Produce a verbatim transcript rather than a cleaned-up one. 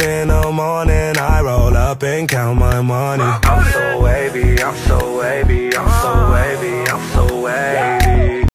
in the morning, I roll up and count my money. I'm so way